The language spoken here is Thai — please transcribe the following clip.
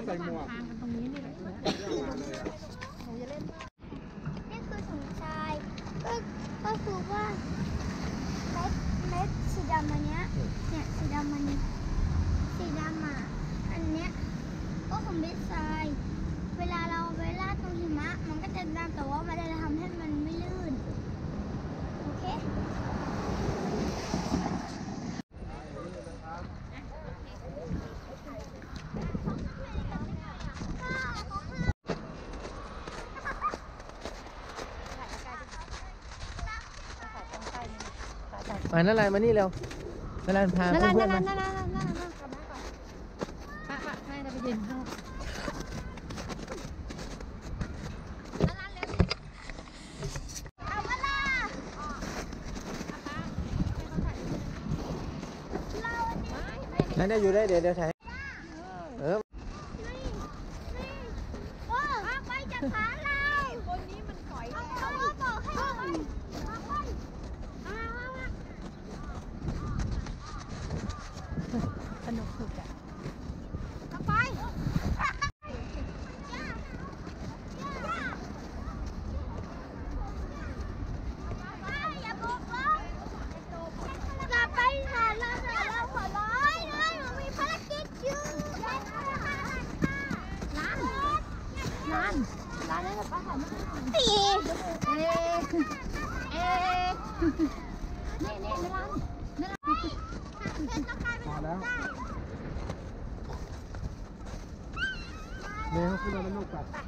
ใส่หมวกตรงนี้นี่แหละหนูจะเล่นนี่คือถุงทรายก็คือว่าเม็ดสีดำอันเนี้ยเนี่ยสีดำอันนี้สีดำอ่ะอันเนี้ยก็คือเม็ดทรายเวลาเราไปลาดตรงหิมะมันก็จะดำแต่ว่ามันจะทำให้มันไม่ลื่นโอเคมานั่นอะไรมานี่เร็วนั่นอะไรพาเพื่อนๆมานั่นให้เราไปยืนข้างนั่นได้อยู่ได้เดี๋ยวถ่ายไปจากขาเราคนนี้มันถอยเขาบอกให้สนุกสุดอ่ะไปอย่าบอกเราอย่าไปค่ะเราหัวร้อยเลยมันมีภารกิจอยู่ร้านนี้แบบป้าหอมนี่ร้านมาแล้วเดี๋ยวคุณเอาลูกกลับ